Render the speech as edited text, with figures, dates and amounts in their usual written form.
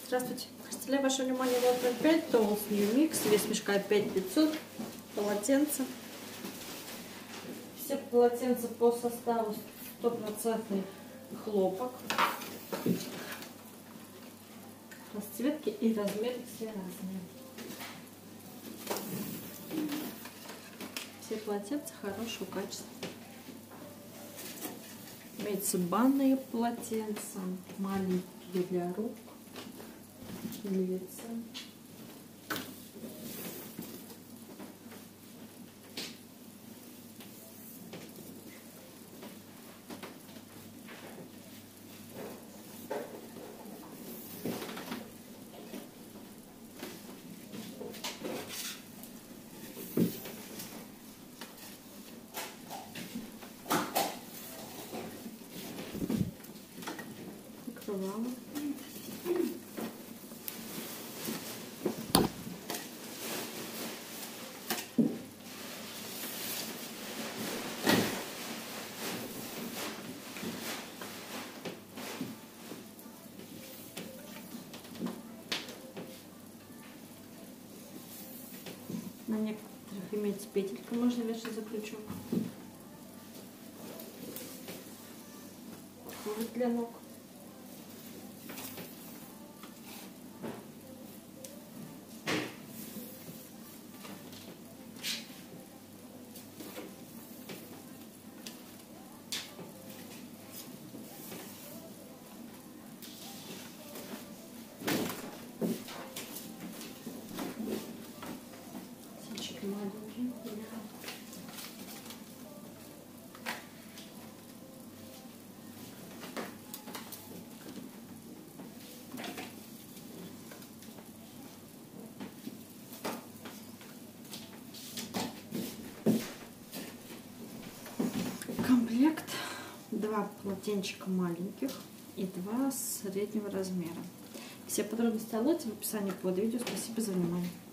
Здравствуйте. Представляю ваше внимание лот 05, Толс New Mix, вес мешка 5500, полотенце. Все полотенца по составу 100% хлопок. Расцветки и размеры все разные. Все полотенца хорошего качества. Имеются банные полотенца, маленькие для рук, лица. Покрывало. На некоторых имеется петелька, можно вешать за крючок. Вот для ног. Маленький. Комплект: 2 полотенчика маленьких и 2 среднего размера. Все подробности о лоте в описании под видео. Спасибо за внимание.